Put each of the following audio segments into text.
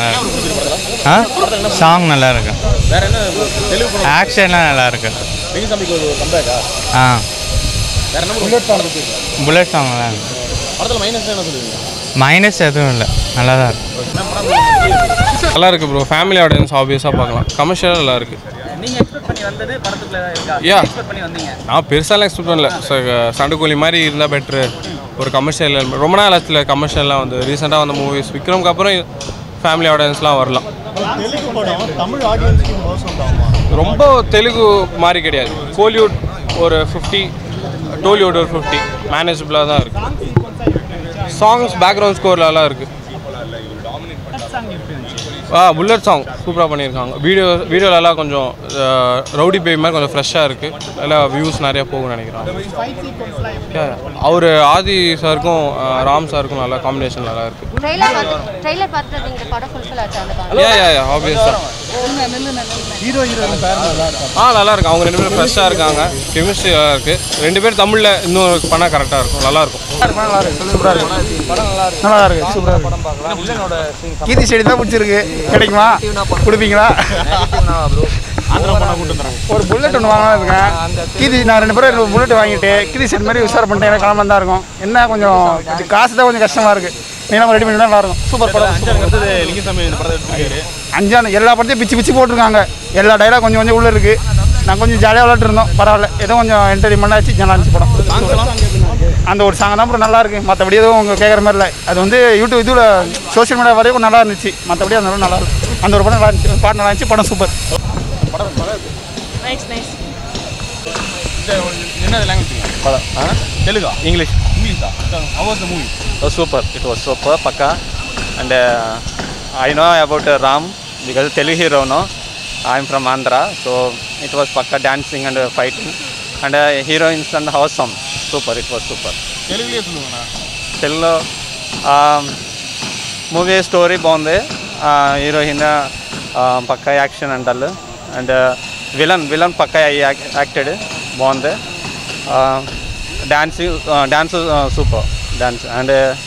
Song நல்லா இருக்கு. ஆக்ஷன்லாம் நல்லா இருக்கு. புல்லட் சாங் நல்லா இருக்கு. மைனஸ் எதுவும் இல்லை, நல்லா தான் இருக்கு. நல்லா இருக்கு ப்ரோ. ஃபேமிலி ஆடியன்ஸ் ஆப்வியஸாக பார்க்கலாம். கமர்ஷியலாக நல்லா இருக்கு. நான் பெருசாலாம் எக்ஸ்பெக்ட் பண்ணல. சண்டைக்கோழி மாதிரி இருந்தால் பெட்ரு. ஒரு கமர்ஷியல் ரொம்ப நாள் ஆச்சுல கமர்ஷியல்லாம் வந்து ரீசெண்டாக வந்த மூவிஸ் விக்ரம்க்கு அப்புறம் ஃபேமிலி ஆடியன்ஸ்லாம் வரலாம். ரொம்ப தெலுங்கு மாதிரி கிடையாது. கோலிவுட் ஒரு 50, டோலிவுட் ஒரு 50 மேனேஜபிளாக தான் இருக்குது. சாங்ஸ் பேக்ரவுண்ட் ஸ்கோர் நல்லா இருக்குது. புல்லட் சாங் சூப்பராக பண்ணியிருக்காங்க. வீடியோலலாம் கொஞ்சம் ரவுடி பேபி மாதிரி கொஞ்சம் ஃப்ரெஷ்ஷாக இருக்குது. நல்லா வியூஸ் நிறையா போகும்னு நினைக்கிறேன். அவர் ஆதி சாருக்கும் ராம் சாருக்கும் நல்லா காம்பினேஷன் நல்லா இருக்குது. ஆப்வியஸாக நல்லா இருக்கு. அவங்க 2 பேரும் ஃப்ரெஷ்ஷாக இருக்காங்க. கெமிஸ்ட்ரி நல்லா இருக்குது. 2 பேர் தமிழில் இன்னும் பண்ணால் கரெக்டாக இருக்கும். நல்லாயிருக்கும். நல்லா இருக்கு. சூப்பராக இருக்கு. கீர்த்தி ஷெட்டி தான் பிடிச்சிருக்கு. கிடைக்குமா? கொடுப்பீங்களா? ஒரு புல்லட் ஒன்று வாங்கலாம் இருக்கேன். கீர்த்தி நான் 2 பேரும் புல்லட் வாங்கிட்டு கீர்த்தி ஷெட் மாதிரி விசாரம் பண்ணிட்டேன். எனக்கு கிளம்ப தான் இருக்கும். என்ன கொஞ்சம் காசு தான் கொஞ்சம் கஷ்டமாக இருக்குது. நீங்களும் ரெடி பண்ணி நல்லா இருக்கும். சூப்பர் படம். அஞ்சான் எல்லா படத்தையும் பிச்சு போட்டிருக்காங்க. எல்லா டைலாக் கொஞ்சம் கொஞ்சம் உள்ளே இருக்குது. நான் கொஞ்சம் ஜாலியாக விளாட்டு இருந்தோம். பரவாயில்ல, ஏதோ கொஞ்சம் என்டர்டைன்மெண்ட் ஆச்சு. நல்லா இருந்துச்சு படம். அந்த ஒரு சாங் தான் அப்புறம் நல்லா இருக்கு. மற்றபடி எதுவும் உங்கள் கேட்குற மாதிரி இல்லை. அது வந்து யூடியூப் இதில் சோஷியல் மீடியா வரைக்கும் நல்லா இருந்துச்சு. மற்றபடி அந்த நல்லா இருக்கு. அந்த ஒரு படம் நல்லா இருந்துச்சு. பாட்டு நல்லா இருந்துச்சு. படம் super. Telugu, English. How was the movie? It was super. It was super, Pakka. And I know about Ram because Telugu hero. No, I'm from Andhra, so it was Pakka dancing and fighting. And heroines and awesome. Super. It was super. Telugu movie story bonde. Heroine Pakka action and all. And villain Pakka acted bonde. Dance super dance and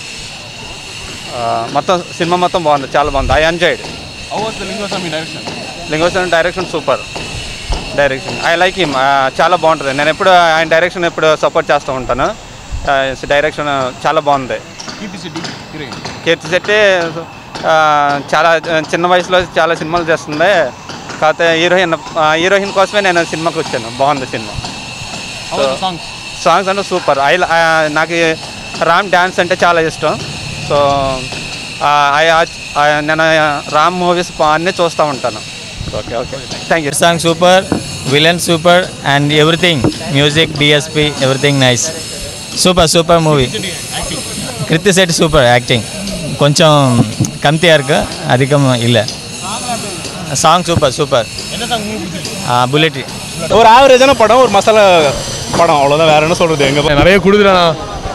మొత్తం సినిమా మొత్తం బాగుంది. చాలా బాగుంది. I enjoyed. How was the Lingusamy direction? Lingusamy direction super direction. I like him. చాలా బాగుంటుంది. నేను ఎప్పుడు ఆయన డైరెక్షన్ ఎప్పుడు సపోర్ట్ చేస్తూ ఉంటాను. డైరెక్షన్ చాలా బాగుంది. కీర్తి శెట్టి చాలా చిన్న వయసులో చాలా సినిమాలు చేస్తుంది. కాకపోతే హీరోయిన్ కోసమే నేను సినిమాకి వచ్చాను. బాగుంది సినిమా. సాంగ్స్ అంటే సూపర్. నాకు రామ్ డ్యాన్స్ అంటే చాలా ఇష్టం. సో నేను రామ్ మూవీస్ అన్నీ చూస్తూ ఉంటాను. Okay thank you. Song super, villain super and everything. Music, DSP, everything nice. Super movie. Krithi Shetty super acting. கொஞ்சம் கம்மியாக இருக்குது, அதிகமாக இல்லை. Song super. புல்லட் ஒரு ஆவரேஜான படம், ஒரு மசாலா படம், அவ்வளோதான். வேறு என்ன சொல்கிறது? எங்கே நிறைய கொடுக்குறேண்ணா.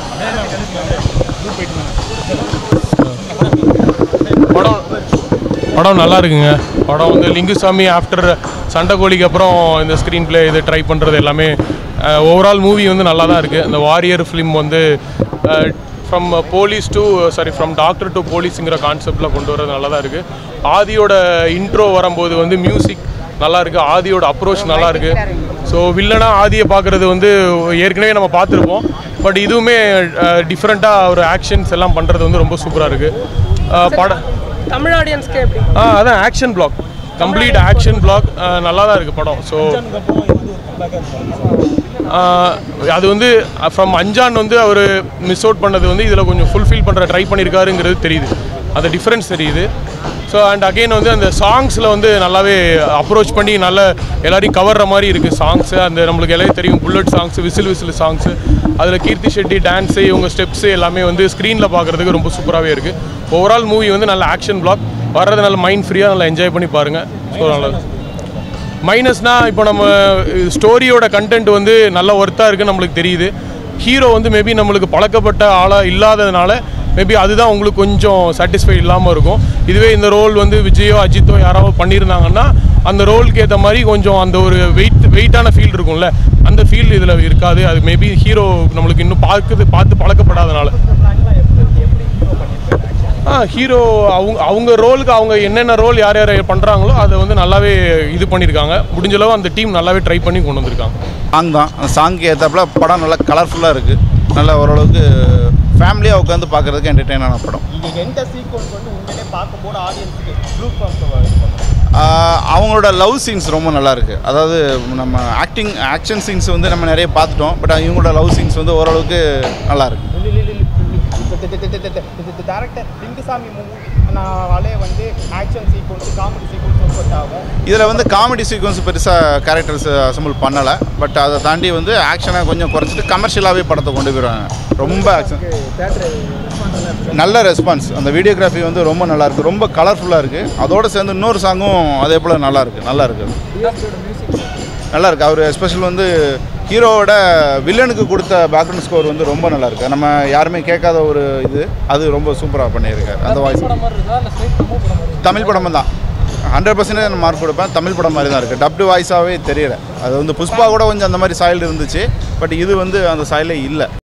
படம் நல்லா இருக்குங்க. படம் வந்து லிங்குசாமி ஆஃப்டர் சண்டைக்கோழிக்கு அப்புறம் இந்த ஸ்க்ரீன் பிளே இது ட்ரை பண்ணுறது எல்லாமே ஓவரால் மூவி வந்து நல்லா தான் இருக்குது. இந்த வாரியர் ஃபிலிம் வந்து ஃப்ரம் டாக்டர் டு போலீஸுங்கிற கான்செப்டில் கொண்டு வரது நல்லா தான் இருக்குது. ஆதியோட இன்ட்ரோ வரும்போது வந்து மியூசிக் நல்லா இருக்குது. ஆதியோட அப்ரோச் நல்லா இருக்குது. ஸோ வில்லனாக ஆதியை பார்க்குறது வந்து ஏற்கனவே நம்ம பார்த்துருப்போம். பட் இதுவுமே டிஃப்ரெண்ட்டாக ஒரு ஆக்ஷன்ஸ் எல்லாம் பண்ணுறது வந்து ரொம்ப சூப்பராக இருக்குது. படம் தமிழ் ஆடியன்ஸ்க்கு எப்படி? அதான் action block, complete action block நல்லா தான் இருக்குது படம். ஸோ அது வந்து ஃப்ரம் அஞ்சான் வந்து அவர் மிஸ் அவுட் பண்ணது வந்து இதில் கொஞ்சம் ஃபுல்ஃபில் பண்ணுற ட்ரை பண்ணியிருக்காருங்கிறது தெரியுது. அந்த டிஃப்ரென்ஸ் தெரியுது. ஸோ அண்ட் அகெயின் வந்து அந்த சாங்ஸில் வந்து நல்லாவே அப்ரோச் பண்ணி நல்லா எல்லாரையும் கவர்ற மாதிரி இருக்குது சாங்ஸு. அந்த நம்மளுக்கு எல்லாமே தெரியும் புல்லட் சாங்ஸு, விசில் சாங்ஸு, அதில் கீர்த்தி ஷெட்டி டான்ஸு, இவங்க ஸ்டெப்ஸு எல்லாமே வந்து ஸ்க்ரீனில் பார்க்குறதுக்கு ரொம்ப சூப்பராகவே இருக்குது. ஓவரால் மூவி வந்து நல்ல ஆக்ஷன் பிளாக். வர்றது நல்ல மைண்ட் ஃப்ரீயாக நல்லா என்ஜாய் பண்ணி பாருங்கள். ஸோ நல்லது. மைனஸ்னால் இப்போ நம்ம ஸ்டோரியோட கண்டென்ட் வந்து நல்ல ஒர்த்தாக இருக்குன்னு நம்மளுக்கு தெரியுது. ஹீரோ வந்து மேபி நம்மளுக்கு பழக்கப்பட்ட ஆளாக இல்லாததுனால மேபி அதுதான் உங்களுக்கு கொஞ்சம் சாட்டிஸ்ஃபை இல்லாமல் இருக்கும். இதுவே இந்த ரோல் வந்து விஜயோ அஜித்தோ யாராவது பண்ணியிருந்தாங்கன்னா அந்த ரோலுக்கு ஏற்ற மாதிரி கொஞ்சம் அந்த ஒரு வெயிட்டான ஃபீல் இருக்கும்ல, அந்த ஃபீல் இதில் இருக்காது. அது மேபி ஹீரோ நம்மளுக்கு இன்னும் பார்த்து பழக்கப்படாதனால. ஹீரோ அவங்க ரோலுக்கு அவங்க என்னென்ன ரோல் யார் யார் பண்ணுறாங்களோ அதை வந்து நல்லாவே இது பண்ணியிருக்காங்க. முடிஞ்சளவு அந்த டீம் நல்லாவே ட்ரை பண்ணி கொண்டு வந்திருக்காங்க. சாங் தான், அந்த சாங்க்கு ஏற்றாப்புல படம் நல்லா கலர்ஃபுல்லாக இருக்குது. நல்லா ஓரளவுக்கு ஃபேமிலியாக உட்காந்து பார்க்குறதுக்கு என்டர்டெயினான படம். அவங்களோட லவ் சீன்ஸ் ரொம்ப நல்லா இருக்குது. அதாவது நம்ம ஆக்ஷன் சீன்ஸ் வந்து நம்ம நிறைய பார்த்துட்டோம். பட் இவங்களோட லவ் சீன்ஸ் வந்து ஓரளவுக்கு நல்லா இருக்குது. டேரக்டர் லிங்குசாமி மூவினாலே வந்து action sequence comedy sequence work ஆகும். இதில் வந்து காமெடி சீக்வன்ஸ் பெருசாக கேரக்டர்ஸ் அசம்பிள் பண்ணலை. பட் அதை தாண்டி வந்து ஆக்ஷனை கொஞ்சம் குறைச்சிட்டு கமர்ஷியலாகவே படத்தை கொண்டு போயிடுவாங்க. ரொம்ப ஆக்ஷன், நல்ல ரெஸ்பான்ஸ். அந்த வீடியோகிராஃபி வந்து ரொம்ப நல்லாயிருக்கு, ரொம்ப கலர்ஃபுல்லாக இருக்குது. அதோடு சேர்ந்து இன்னொரு சாங்கும் அதே போல் நல்லாயிருக்கு. அவர் எஸ்பெஷல் வந்து ஹீரோவோட வில்லனுக்கு கொடுத்த பேக்ரவுண்ட் ஸ்கோர் வந்து ரொம்ப நல்லாயிருக்கு. நம்ம யாருமே கேட்காத ஒரு இது, அது ரொம்ப சூப்பராக பண்ணியிருக்காரு. அந்த வாய்ஸ் தமிழ் படம் தான் 100% நான் மார்க் கொடுப்பேன். தமிழ் படம் மாதிரி தான் இருக்குது. டப்டு வாய்ஸாகவே தெரியல. அது வந்து புஷ்பா கூட கொஞ்சம் அந்த மாதிரி சாயல் இருந்துச்சு. பட் இது வந்து அந்த சாயலே இல்லை.